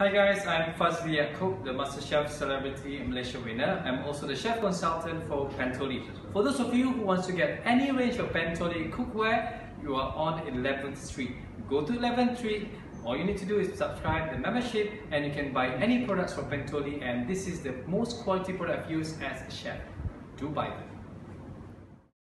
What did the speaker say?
Hi guys, I'm Fazley Cook, the MasterChef Celebrity Malaysia winner. I'm also the chef consultant for Pentoli. For those of you who wants to get any range of Pentoli cookware, you are on 11th Street. Go to 11th Street. All you need to do is subscribe the membership and you can buy any products from Pentoli, and this is the most quality product I've used as a chef. Do buy them.